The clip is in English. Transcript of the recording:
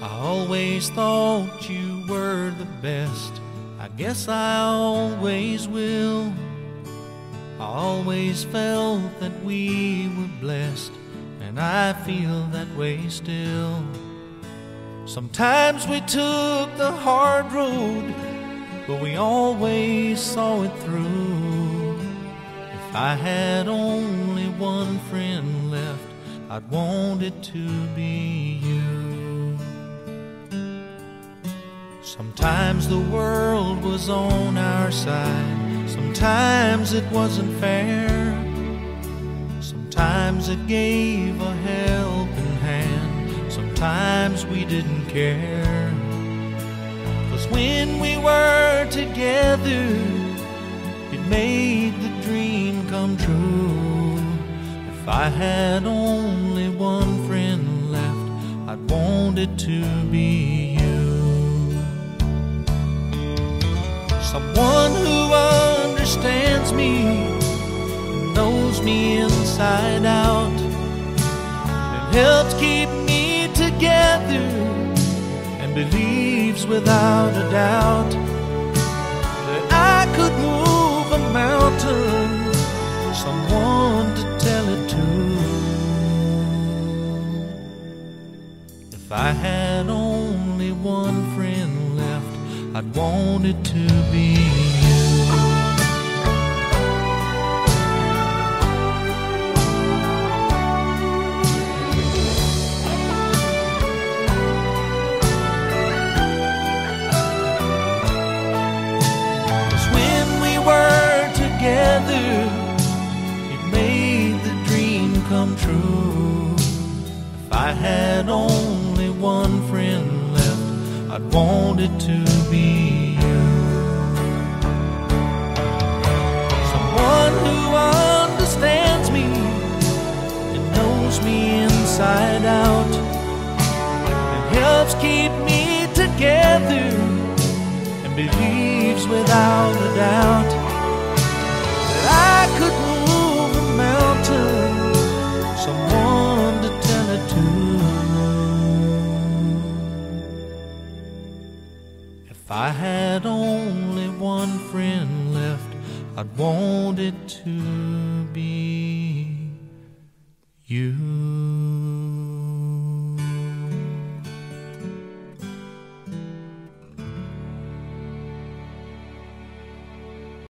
I always thought you were the best. I guess I always will. I always felt that we were blessed, and I feel that way still. Sometimes we took the hard road, but we always saw it through. If I had only one friend left, I'd want it to be you. Sometimes the world was on our side, sometimes it wasn't fair. Sometimes it gave a helping hand, sometimes we didn't care. 'Cause when we were together, it made the dream come true. If I had only one friend left, I'd want it to be you. Someone who understands me, knows me inside out, and helps keep me together, and believes without a doubt that I could move a mountain, someone to tell it to. If I had only one friend left, I'd want it to be you. 'Cause when we were together, it made the dream come true. If I had only one friend left, I'd want it to be you. Someone who understands me and knows me inside out, and helps keep me together, and believes without a doubt that I could move a mountain, someone to tell it to. If I had only one friend left, I'd want it to be you.